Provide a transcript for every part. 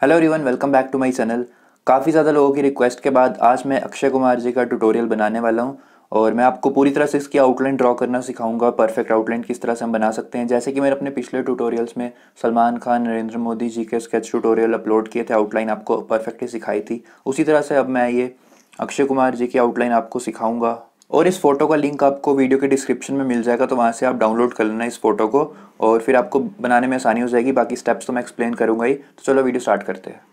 Hello everyone, welcome back to my channel. काफ़ी ज़्यादा लोगों की रिक्वेस्ट के बाद आज मैं अक्षय कुमार जी का ट्यूटोरियल बनाने वाला हूं और मैं आपको पूरी तरह से इसकी आउटलाइन ड्रॉ करना सिखाऊंगा। परफेक्ट आउटलाइन किस तरह से हम बना सकते हैं, जैसे कि मैंने अपने पिछले ट्यूटोरियल्स में सलमान खान, नरेंद्र मोदी जी के स्केच ट्यूटोरियल अपलोड किए थे, आउटलाइन आपको परफेक्टली सिखाई थी। उसी तरह से अब मैं ये अक्षय कुमार जी की आउटलाइन आपको सिखाऊंगा और इस फोटो का लिंक आपको वीडियो के डिस्क्रिप्शन में मिल जाएगा, तो वहाँ से आप डाउनलोड कर लेना इस फोटो को और फिर आपको बनाने में आसानी हो जाएगी। बाकी स्टेप्स तो मैं एक्सप्लेन करूंगा ही। तो चलो वीडियो स्टार्ट करते हैं।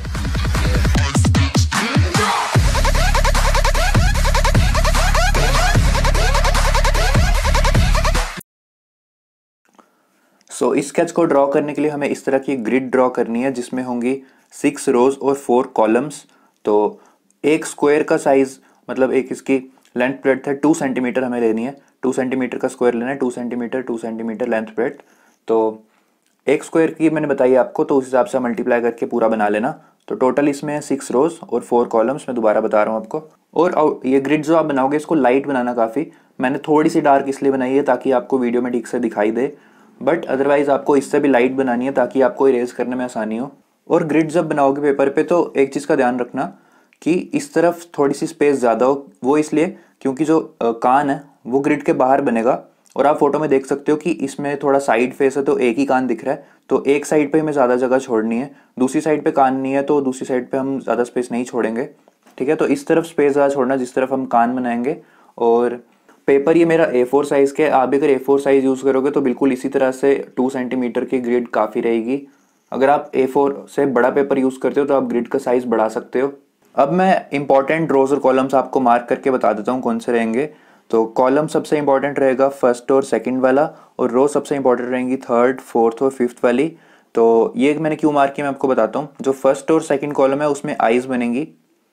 इस स्केच को ड्रॉ करने के लिए हमें इस तरह की ग्रिड ड्रॉ करनी है जिसमें होंगी 6 रोज और 4 कॉलम्स। तो एक स्क्वायर का साइज, मतलब एक इसकी लेंथ ब्रेड्थ है 2 सेंटीमीटर हमें लेनी है। 2 सेंटीमीटर का स्क्वायर लेना है, 2 सेंटीमीटर लेंथ ब्रेड्थ। तो एक स्क्वायर की मैंने बताई आपको, तो उस हिसाब से मल्टीप्लाई करके पूरा बना लेना। तो टोटल इसमें है 6 रोज और 4 कॉलम्स। मैं दोबारा बता रहा हूँ आपको। और ये ग्रिड जो आप बनाओगे इसको लाइट बनाना काफ़ी। मैंने थोड़ी सी डार्क इसलिए बनाई है ताकि आपको वीडियो में ठीक से दिखाई दे, बट अदरवाइज आपको इससे भी लाइट बनानी है ताकि आपको इरेज करने में आसानी हो। और ग्रिड जब बनाओगे पेपर पे तो एक चीज़ का ध्यान रखना कि इस तरफ थोड़ी सी स्पेस ज़्यादा हो। वो इसलिए क्योंकि जो कान है वो ग्रिड के बाहर बनेगा और आप फोटो में देख सकते हो कि इसमें थोड़ा साइड फेस है तो एक ही कान दिख रहा है। तो एक साइड पे हमें ज़्यादा जगह छोड़नी है, दूसरी साइड पे कान नहीं है तो दूसरी साइड पे हम ज़्यादा स्पेस नहीं छोड़ेंगे। ठीक है, तो इस तरफ स्पेस ज़्यादा छोड़ना जिस तरफ हम कान बनाएंगे। और पेपर ये मेरा A4 साइज़ के, आप भी अगर A4 साइज़ यूज़ करोगे तो बिल्कुल इसी तरह से 2 सेंटीमीटर की ग्रिड काफ़ी रहेगी। अगर आप A4 से बड़ा पेपर यूज़ करते हो तो आप ग्रिड का साइज़ बढ़ा सकते हो। अब मैं इंपॉर्टेंट रोज और कॉलम्स आपको मार्क करके बता देता हूँ कौन से रहेंगे। तो कॉलम सबसे इंपॉर्टेंट रहेगा फर्स्ट और सेकंड वाला, और रो सबसे इंपॉर्टेंट रहेंगी थर्ड, फोर्थ और फिफ्थ वाली। तो ये मैंने क्यों मार्क किया मैं आपको बताता हूँ। जो फर्स्ट और सेकंड कॉलम है उसमें आइज बनेंगी,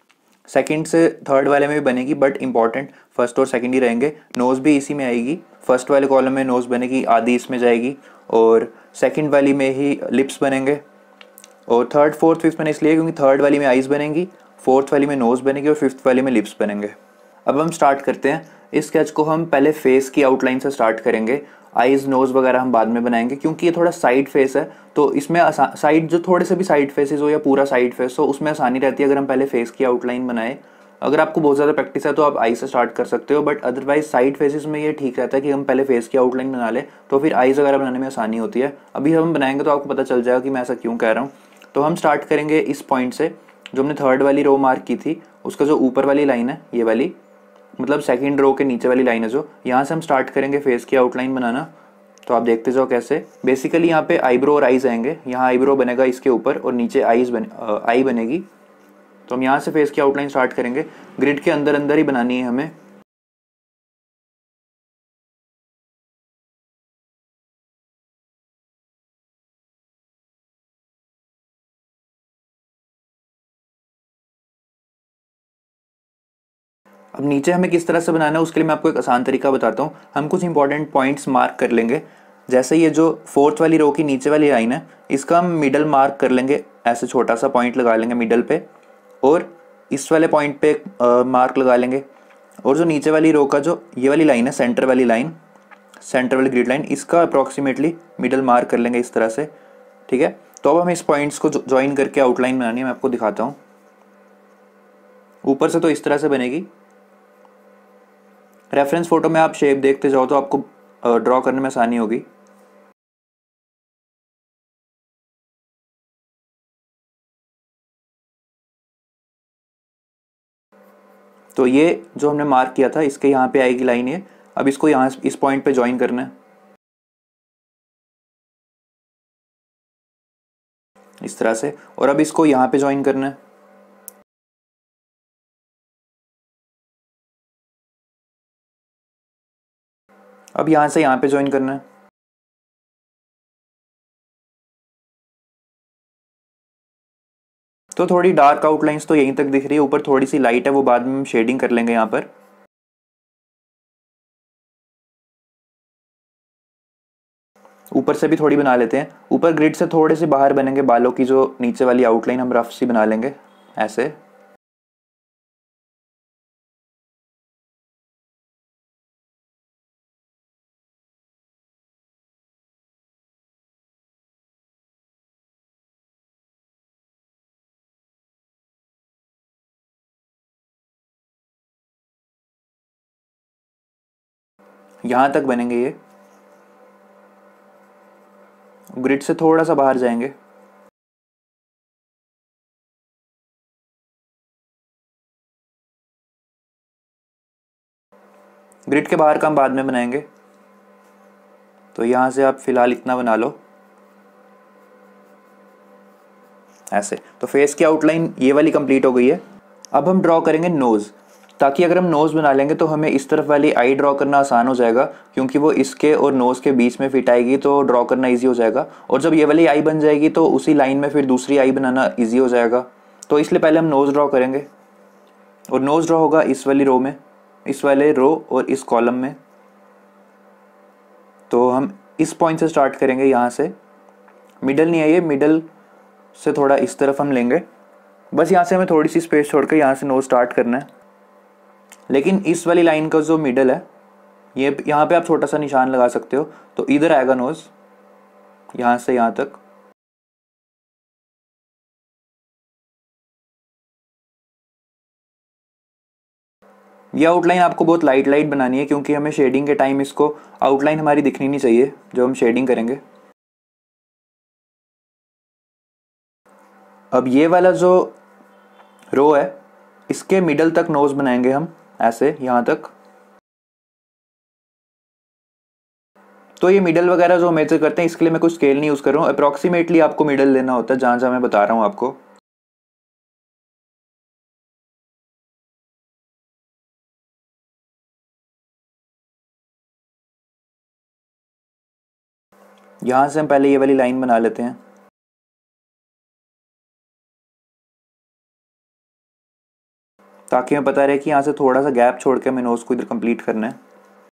सेकंड से थर्ड वाले में भी बनेगी, बट इंपॉर्टेंट फर्स्ट और सेकंड ही रहेंगे। नोज़ भी इसी में आएगी। फर्स्ट वाले कॉलम में नोज़ बनेगी, आधी इसमें जाएगी, और सेकंड वाली में ही लिप्स बनेंगे। और थर्ड फोर्थ फिफ्थ मैंने इसलिए क्योंकि थर्ड वाली में आइज़ बनेंगी, फोर्थ वाली में नोज़ बनेगी और फिफ्थ वाली में लिप्स बनेंगे। अब हम स्टार्ट करते हैं। इस स्केच को हम पहले फेस की आउटलाइन से स्टार्ट करेंगे। आइज़ नोज़ वगैरह हम बाद में बनाएंगे क्योंकि ये थोड़ा साइड फेस है। तो इसमें साइड जो थोड़े से भी साइड फेसेस हो या पूरा साइड फेस हो उसमें आसानी रहती है अगर हम पहले फेस की आउटलाइन बनाएं। अगर आपको बहुत ज़्यादा प्रैक्टिस है तो आप आई से स्टार्ट कर सकते हो, बट अदरवाइज साइड फेसेस में ये ठीक रहता है कि हम पहले फेस की आउटलाइन बना लें, तो फिर आइज़ वगैरह बनाने में आसानी होती है। अभी हम बनाएंगे तो आपको पता चल जाएगा कि मैं ऐसा क्यों कह रहा हूँ। तो हम स्टार्ट करेंगे इस पॉइंट से, जो हमने थर्ड वाली रो मार्क की थी उसका जो ऊपर वाली लाइन है ये वाली, मतलब सेकंड रो के नीचे वाली लाइन है, जो यहाँ से हम स्टार्ट करेंगे फेस की आउटलाइन बनाना। तो आप देखते जाओ कैसे। बेसिकली यहाँ पे आईब्रो और आईज आएंगे। यहाँ आईब्रो बनेगा इसके ऊपर और नीचे आई बनेगी। तो हम यहाँ से फेस की आउटलाइन स्टार्ट करेंगे। ग्रिड के अंदर अंदर ही बनानी है हमें। अब नीचे हमें किस तरह से बनाना है उसके लिए मैं आपको एक आसान तरीका बताता हूँ। हम कुछ इंपॉर्टेंट पॉइंट्स मार्क कर लेंगे। जैसे ये जो फोर्थ वाली रो की नीचे वाली लाइन है इसका हम मिडल मार्क कर लेंगे, ऐसे छोटा सा पॉइंट लगा लेंगे मिडल पे, और इस वाले पॉइंट पे मार्क लगा लेंगे। और जो नीचे वाली रो का जो ये वाली लाइन है, सेंटर वाली लाइन, सेंटर वाली ग्रिड लाइन, इसका अप्रॉक्सीमेटली मिडल मार्क कर लेंगे इस तरह से। ठीक है, तो अब हम इस पॉइंट्स को ज्वाइन करके आउटलाइन बनानी है। मैं आपको दिखाता हूँ। ऊपर से तो इस तरह से बनेगी। रेफरेंस फोटो में आप शेप देखते जाओ तो आपको ड्रॉ करने में आसानी होगी। तो ये जो हमने मार्क किया था इसके यहाँ पे आएगी लाइन ये। अब इसको यहाँ इस पॉइंट पे ज्वाइन करना है इस तरह से, और अब इसको यहाँ पे ज्वाइन करना है। अब यहाँ से यहाँ पे ज्वाइन करना है। तो थोड़ी डार्क आउटलाइंस तो यहीं तक दिख रही है, ऊपर थोड़ी सी लाइट है वो बाद में हम शेडिंग कर लेंगे यहाँ पर। ऊपर से भी थोड़ी बना लेते हैं। ऊपर ग्रिड से थोड़े से बाहर बनेंगे बालों की जो नीचे वाली आउटलाइन हम रफ सी बना लेंगे ऐसे। यहाँ तक बनेंगे ये, ग्रिड से थोड़ा सा बाहर जाएंगे। ग्रिड के बाहर का हम बाद में बनाएंगे, तो यहाँ से आप फिलहाल इतना बना लो ऐसे। तो फेस की आउटलाइन ये वाली कंप्लीट हो गई है। अब हम ड्रॉ करेंगे नोज़, ताकि अगर हम नोज़ बना लेंगे तो हमें इस तरफ वाली आई ड्रॉ करना आसान हो जाएगा, क्योंकि वो इसके और नोज़ के बीच में फिट आएगी, तो ड्रॉ करना ईजी हो जाएगा। और जब ये वाली आई बन जाएगी तो उसी लाइन में फिर दूसरी आई बनाना ईजी हो जाएगा। तो इसलिए पहले हम नोज़ ड्रॉ करेंगे, और नोज़ ड्रॉ होगा इस वाली रो में, इस वाले रो और इस कॉलम में। तो हम इस पॉइंट से स्टार्ट करेंगे, यहाँ से मिडल नहीं है ये, मिडल से थोड़ा इस तरफ हम लेंगे। बस यहाँ से हमें थोड़ी सी स्पेस छोड़ के यहाँ से नोज स्टार्ट करना है। लेकिन इस वाली लाइन का जो मिडल है, ये यहाँ पे आप छोटा सा निशान लगा सकते हो, तो इधर आएगा नोज, यहाँ से यहाँ तक। ये आउटलाइन आपको बहुत लाइट लाइट बनानी है, क्योंकि हमें शेडिंग के टाइम इसको आउटलाइन हमारी दिखनी नहीं चाहिए जब हम शेडिंग करेंगे। अब ये वाला जो रो है, इसके मिडल तक नोज बनाएंगे हम ऐसे, यहाँ तक। तो ये मिडल वगैरह जो मेजर करते हैं, इसके लिए मैं कुछ स्केल नहीं यूज़ कर रहा हूँ, अप्रॉक्सीमेटली आपको मिडल लेना होता है जहाँ जहाँ मैं बता रहा हूँ आपको। यहाँ से हम पहले ये वाली लाइन बना लेते हैं, ताकि हमें पता रहे कि यहाँ से थोड़ा सा गैप छोड़ के हमें नोज को इधर कंप्लीट करना है।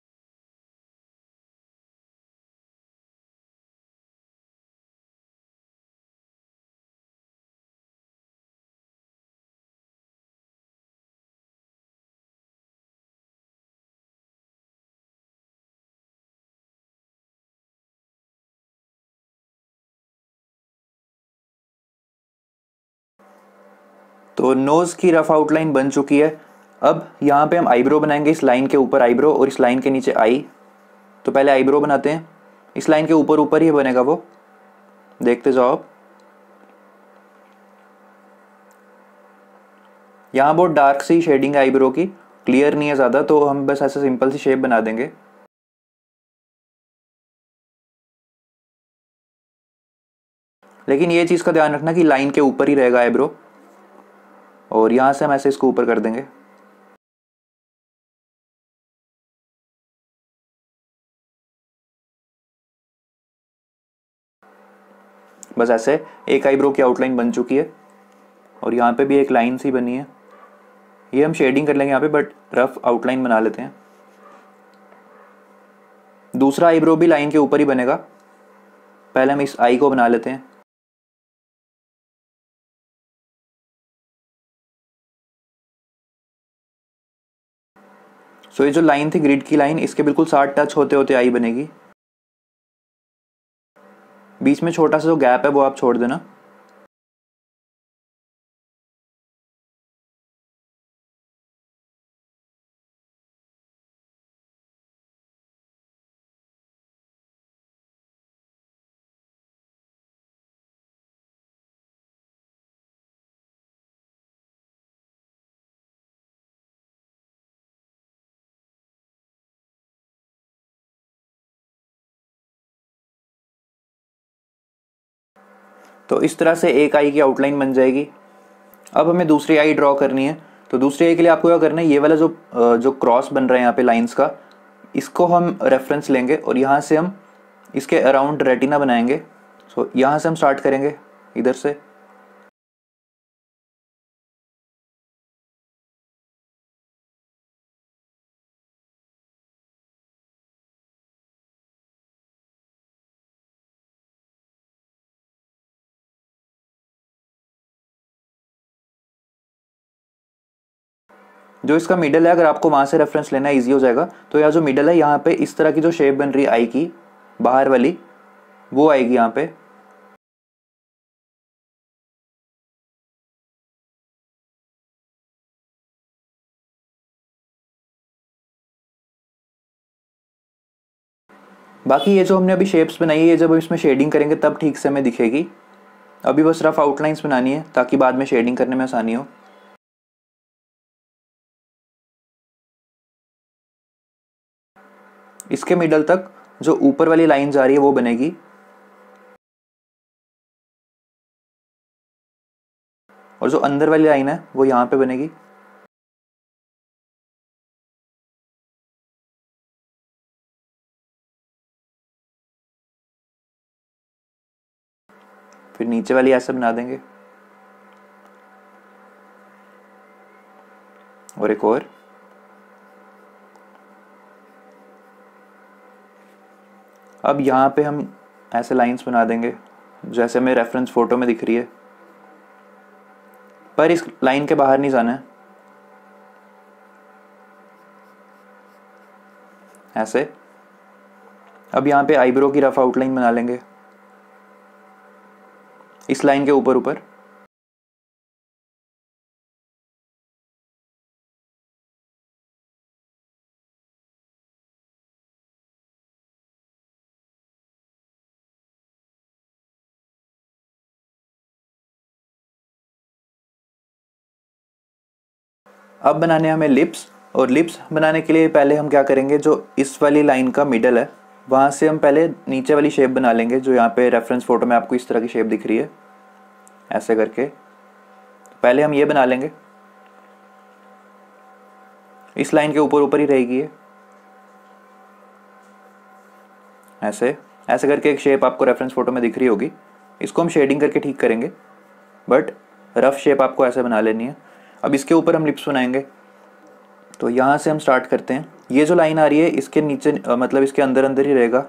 तो नोज़ की रफ आउटलाइन बन चुकी है। अब यहाँ पे हम आईब्रो बनाएंगे, इस लाइन के ऊपर आईब्रो और इस लाइन के नीचे आई। तो पहले आईब्रो बनाते हैं, इस लाइन के ऊपर ऊपर ही बनेगा वो, देखते जाओ आप। यहाँ बहुत डार्क सी शेडिंग है आईब्रो की, क्लियर नहीं है ज़्यादा, तो हम बस ऐसे सिंपल सी शेप बना देंगे। लेकिन ये चीज़ का ध्यान रखना कि लाइन के ऊपर ही रहेगा आईब्रो, और यहाँ से हम ऐसे इसको ऊपर कर देंगे। बस ऐसे एक आईब्रो की आउटलाइन बन चुकी है, और यहाँ पे भी एक लाइन सी बनी है। ये हम शेडिंग कर लेंगे यहाँ पे, बट रफ आउटलाइन बना लेते हैं। दूसरा आईब्रो भी लाइन के ऊपर ही बनेगा, पहले हम इस आई को बना लेते हैं। सो ये जो लाइन थी ग्रिड की लाइन, इसके बिल्कुल साथ टच होते होते आई बनेगी। बीच में छोटा सा जो गैप है वो आप छोड़ देना। तो इस तरह से एक आई की आउटलाइन बन जाएगी। अब हमें दूसरी आई ड्रॉ करनी है। तो दूसरी आई के लिए आपको क्या करना है, ये वाला जो क्रॉस बन रहा है यहाँ पे लाइंस का, इसको हम रेफरेंस लेंगे और यहाँ से हम इसके अराउंड रेटिना बनाएंगे। सो यहाँ से हम स्टार्ट करेंगे, इधर से। जो इसका मिडल है, अगर आपको वहाँ से रेफरेंस लेना ईजी हो जाएगा, तो यहाँ जो मिडल है, यहाँ पे इस तरह की जो शेप बन रही है आई की बाहर वाली, वो आएगी यहाँ पे। बाकी ये जो हमने अभी शेप्स बनाई है, जब हम इसमें शेडिंग करेंगे तब ठीक से हमें दिखेगी। अभी बस रफ आउटलाइंस बनानी है ताकि बाद में शेडिंग करने में आसानी हो। इसके मिडल तक जो ऊपर वाली लाइन जा रही है वो बनेगी, और जो अंदर वाली लाइन है वो यहाँ पे बनेगी। फिर नीचे वाली ऐसे बना देंगे, और एक और। अब यहाँ पे हम ऐसे लाइंस बना देंगे जैसे हमें रेफरेंस फोटो में दिख रही है, पर इस लाइन के बाहर नहीं जाना है। ऐसे। अब यहाँ पे आईब्रो की रफ आउटलाइन बना लेंगे इस लाइन के ऊपर ऊपर। अब बनाने हमें लिप्स, और लिप्स बनाने के लिए पहले हम क्या करेंगे, जो इस वाली लाइन का मिडल है वहाँ से हम पहले नीचे वाली शेप बना लेंगे, जो यहाँ पे रेफरेंस फोटो में आपको इस तरह की शेप दिख रही है ऐसे करके। तो पहले हम ये बना लेंगे, इस लाइन के ऊपर ऊपर ही रहेगी ये। ऐसे ऐसे करके एक शेप आपको रेफरेंस फोटो में दिख रही होगी। इसको हम शेडिंग करके ठीक करेंगे, बट रफ शेप आपको ऐसे बना लेनी है। अब इसके ऊपर हम लिप्स बनाएंगे, तो यहाँ से हम स्टार्ट करते हैं। ये जो लाइन आ रही है इसके नीचे मतलब इसके अंदर अंदर ही रहेगा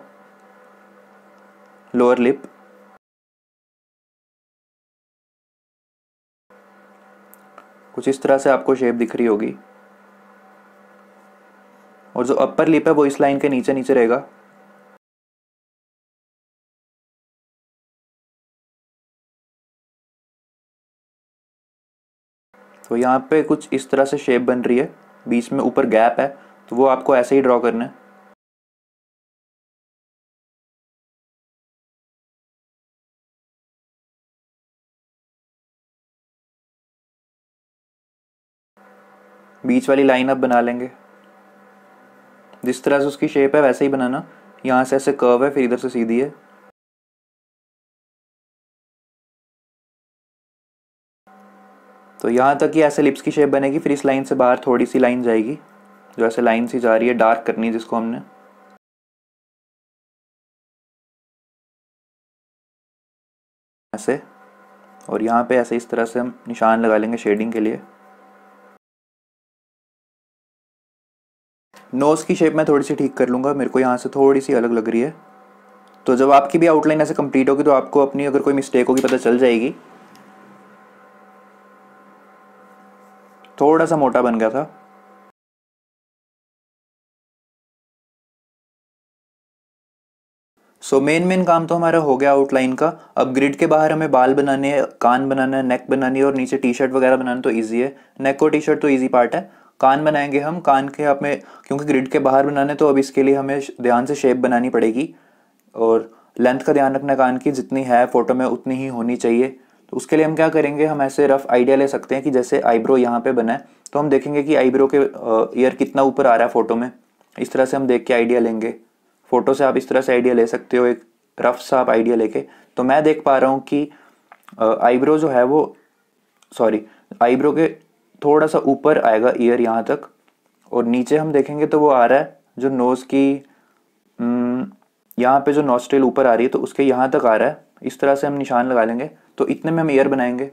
लोअर लिप। कुछ इस तरह से आपको शेप दिख रही होगी, और जो अपर लिप है वो इस लाइन के नीचे नीचे रहेगा। तो यहाँ पे कुछ इस तरह से शेप बन रही है, बीच में ऊपर गैप है, तो वो आपको ऐसे ही ड्रॉ करना है। बीच वाली लाइन अब बना लेंगे, जिस तरह से उसकी शेप है वैसे ही बनाना। यहाँ से ऐसे कर्व है, फिर इधर से सीधी है। तो यहाँ तक ही ऐसे लिप्स की शेप बनेगी। फिर इस लाइन से बाहर थोड़ी सी लाइन जाएगी, जो ऐसे लाइन सी जा रही है, डार्क करनी है जिसको हमने। ऐसे, और यहाँ पे ऐसे इस तरह से हम निशान लगा लेंगे शेडिंग के लिए। नोज़ की शेप मैं थोड़ी सी ठीक कर लूँगा, मेरे को यहाँ से थोड़ी सी अलग लग रही है। तो जब आपकी भी आउटलाइन ऐसे कंप्लीट होगी तो आपको अपनी अगर कोई मिस्टेक होगी पता चल जाएगी। थोड़ा सा मोटा बन गया था। सो मेन काम तो हमारा हो गया आउटलाइन का। अब ग्रिड के बाहर हमें बाल बनाने हैं, कान बनाना है, नेक बनानी है, और नीचे टी शर्ट वगैरह बनाना तो ईजी है। नेक और टी शर्ट तो ईजी पार्ट है। कान बनाएंगे हम। कान के हमें क्योंकि ग्रिड के बाहर बनाने, तो अब इसके लिए हमें ध्यान से शेप बनानी पड़ेगी, और लेंथ का ध्यान रखना कान की, जितनी है फोटो में उतनी ही होनी चाहिए। तो उसके लिए हम क्या करेंगे, हम ऐसे रफ आइडिया ले सकते हैं कि जैसे आईब्रो यहाँ पे बना है, तो हम देखेंगे कि आईब्रो के ईयर कितना ऊपर आ रहा है फोटो में। इस तरह से हम देख के आइडिया लेंगे। फोटो से आप इस तरह से आइडिया ले सकते हो, एक रफ सा आप आइडिया लेके। तो मैं देख पा रहा हूँ कि आईब्रो जो है वो, सॉरी, आईब्रो के थोड़ा सा ऊपर आएगा ईयर यहाँ तक, और नीचे हम देखेंगे तो वो आ रहा है जो नोज़ की यहाँ पे जो नॉस्ट्रिल ऊपर आ रही है तो उसके यहाँ तक आ रहा है। इस तरह से हम निशान लगा लेंगे, तो इतने में हम ईयर बनाएंगे।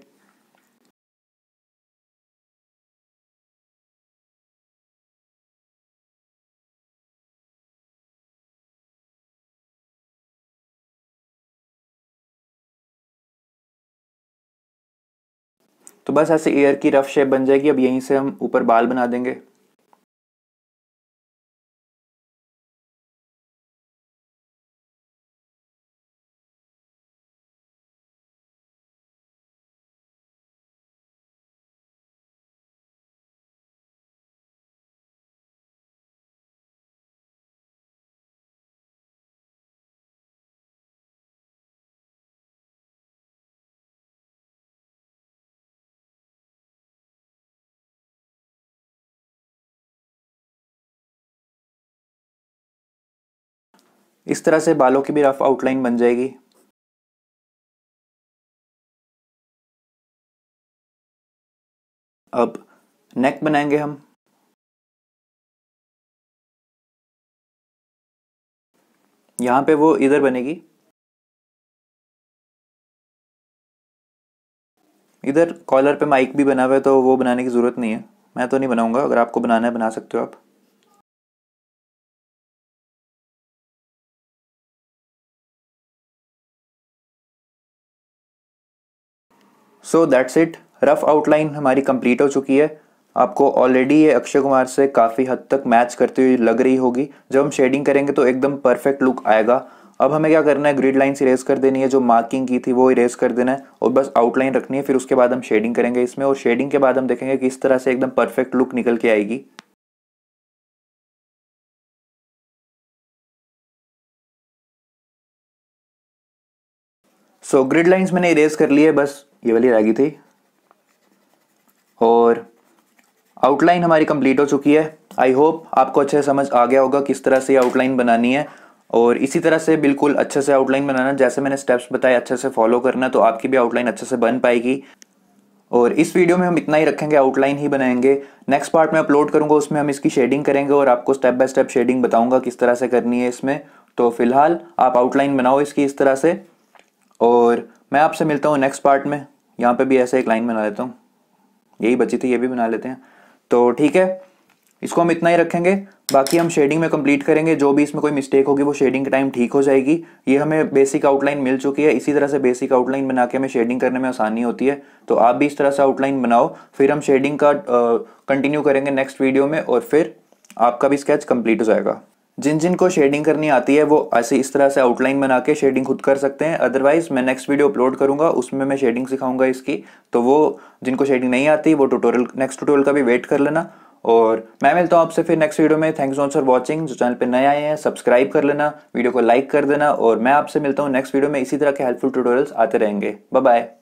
तो बस ऐसे ईयर की रफ शेप बन जाएगी। अब यहीं से हम ऊपर बाल बना देंगे। इस तरह से बालों की भी रफ आउटलाइन बन जाएगी। अब नेक बनाएंगे हम। यहाँ पे वो इधर बनेगी, इधर कॉलर पे माइक भी बना हुआ है तो वो बनाने की ज़रूरत नहीं है, मैं तो नहीं बनाऊंगा, अगर आपको बनाना है बना सकते हो आप। So that's it, rough outline हमारी कंप्लीट हो चुकी है। आपको ऑलरेडी ये अक्षय कुमार से काफ़ी हद तक मैच करती हुई लग रही होगी। जब हम शेडिंग करेंगे तो एकदम परफेक्ट लुक आएगा। अब हमें क्या करना है, ग्रिड लाइन्स इरेज कर देनी है, जो मार्किंग की थी वो इरेज कर देना है और बस आउटलाइन रखनी है। फिर उसके बाद हम शेडिंग करेंगे इसमें, और शेडिंग के बाद हम देखेंगे कि इस तरह से एकदम परफेक्ट लुक निकल के आएगी। सो ग्रिड लाइंस मैंने इरेज कर ली है, बस ये वाली रह गई थी। और आउटलाइन हमारी कंप्लीट हो चुकी है। आई होप आपको अच्छे से समझ आ गया होगा किस तरह से आउटलाइन बनानी है, और इसी तरह से बिल्कुल अच्छे से आउटलाइन बनाना, जैसे मैंने स्टेप्स बताए अच्छे से फॉलो करना, तो आपकी भी आउटलाइन अच्छे से बन पाएगी। और इस वीडियो में हम इतना ही रखेंगे, आउटलाइन ही बनाएंगे। नेक्स्ट पार्ट में अपलोड करूंगा, उसमें हम इसकी शेडिंग करेंगे और आपको स्टेप बाय स्टेप शेडिंग बताऊंगा किस तरह से करनी है इसमें। तो फिलहाल आप आउटलाइन बनाओ इसकी इस तरह से, और मैं आपसे मिलता हूँ नेक्स्ट पार्ट में। यहाँ पे भी ऐसे एक लाइन बना लेता हूँ, यही बची थी, ये भी बना लेते हैं। तो ठीक है, इसको हम इतना ही रखेंगे, बाकी हम शेडिंग में कंप्लीट करेंगे। जो भी इसमें कोई मिस्टेक होगी वो शेडिंग के टाइम ठीक हो जाएगी। ये हमें बेसिक आउटलाइन मिल चुकी है, इसी तरह से बेसिक आउटलाइन बना के हमें शेडिंग करने में आसानी होती है। तो आप भी इस तरह से आउटलाइन बनाओ, फिर हम शेडिंग का कंटिन्यू करेंगे नेक्स्ट वीडियो में, और फिर आपका भी स्केच कंप्लीट हो जाएगा। जिन जिन को शेडिंग करनी आती है वो ऐसे इस तरह से आउटलाइन बना के शेडिंग खुद कर सकते हैं। अदरवाइज मैं नेक्स्ट वीडियो अपलोड करूंगा, उसमें मैं शेडिंग सिखाऊंगा इसकी। तो वो जिनको शेडिंग नहीं आती वो ट्यूटोरियल, नेक्स्ट ट्यूटोरियल का भी वेट कर लेना। और मैं मिलता हूँ आपसे फिर नेक्स्ट वीडियो में। Thanks for watching. जो चैनल पे नए आए हैं सब्सक्राइब कर लेना, वीडियो को लाइक कर देना, और मैं आपसे मिलता हूँ नेक्स्ट वीडियो में। इसी तरह के हेल्पफुल ट्यूटोरियल्स आते रहेंगे। Bye bye.